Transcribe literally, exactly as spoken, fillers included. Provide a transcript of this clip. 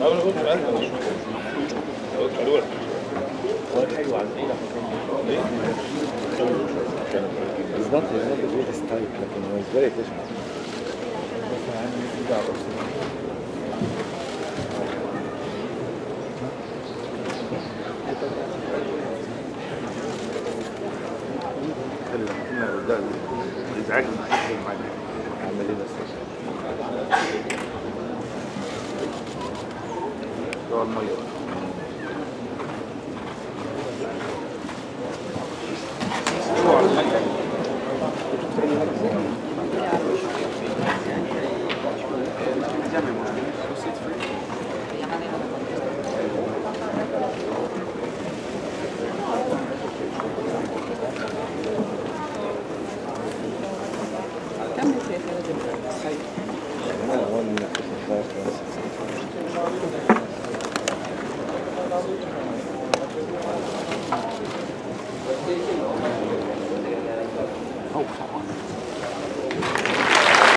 انا قلت انا مش قلت حلوه هو حلو على الأولى ليه؟ بالظبط بالظبط جريت ستايل لكن هو ازاي تشمع بس عندي كده على خلي بالك ده ازعاج معاك اعمل ايه بس ده الميه Oh,